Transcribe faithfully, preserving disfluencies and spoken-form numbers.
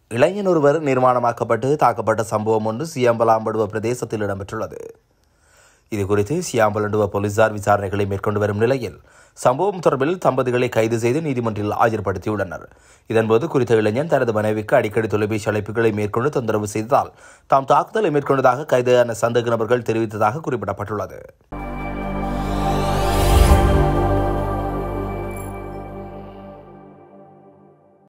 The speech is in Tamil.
இளைஞன் ஒருவர் நிர்மாணமாக்கப்பட்டு தாக்கப்பட்ட சம்பவம் ஒன்று சியாம்பலாம்படுவ பிரதேசத்தில் இடம்பெற்றுள்ளது. இதுகுறித்து சியாம்பலண்டுவ போலீசார் விசாரணைகளை மேற்கொண்டு வரும் நிலையில் சம்பவம் தொடர்பில் தம்பதிகளை கைது செய்து நீதிமன்றில் ஆஜர்படுத்தியுள்ளனர். இதன்போது குறித்த இளைஞன் தனது மனைவிக்கு அடிக்கடி தொலைபேசி அழைப்புகளை மேற்கொண்டு தொந்தரவு செய்ததால் தாம் தாக்குதலை மேற்கொண்டதாக கைதான சந்தேக நபர்கள் தெரிவித்ததாக குறிப்பிடப்பட்டுள்ளது.